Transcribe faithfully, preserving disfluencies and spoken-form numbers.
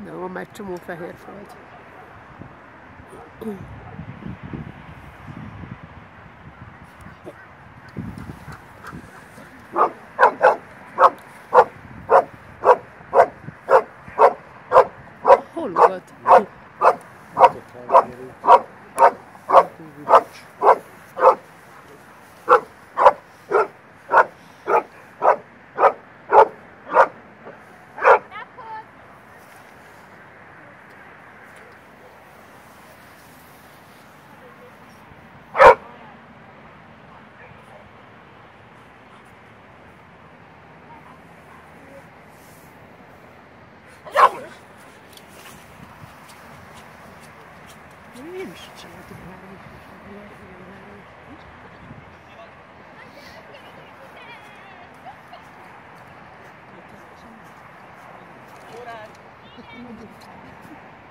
Mindenhol már egy csomó fehér föld. Hol ugat? Én is csináltuk már. Órán!